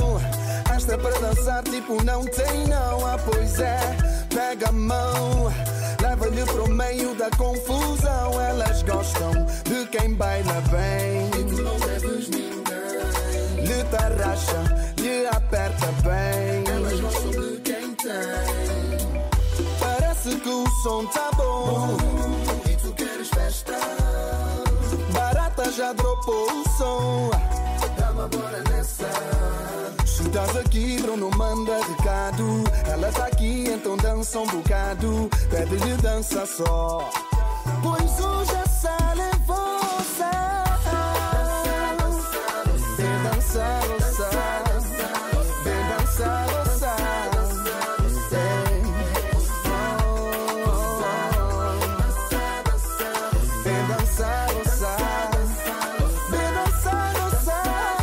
Esta é para dançar tipo não tem não. Ah, pois é, pega a mão, leva-lhe pro meio da confusão. Elas gostam de quem baila bem. E tu não deves ninguém. Lhe tarraxa, lhe aperta bem. Elas gostam de quem tem. Parece que o som tá bom. E tu queres festa. Barata já dropou o som. Dá-me bora nessa. Se estás aqui, Bruno manda recado. Ela tá aqui, então dança um bocado. Pede-lhe dança só, pois hoje a sala é vossa. Vem dançar, dançar. Vem dançar, dançar. Vem dançar, dançar. Vem dançar, dançar.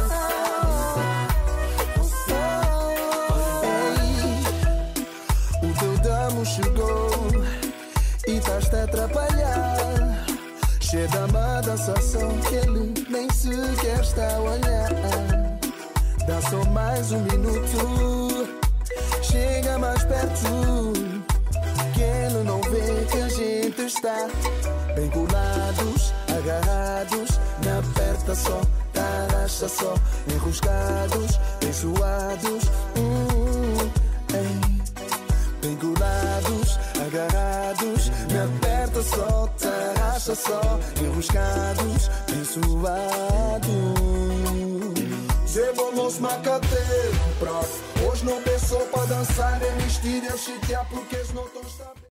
Ei, o teu damo chegou e estás-te a atrapalhar. Chega-me a dançação que ele nem sequer está a olhar. Dá só mais um minuto, chega mais perto, que ele não vê que a gente está bem colados, agarrados. Me aperta só, tarraxa só, enroscados, bem suados. Ei. Bem colados, agarrados. Me aperta só, tarraxa só, enroscados, bem suados. Vamos macateiro, prof. Hoje não pensou para dançar, é mistério, chiquear porque eles não estão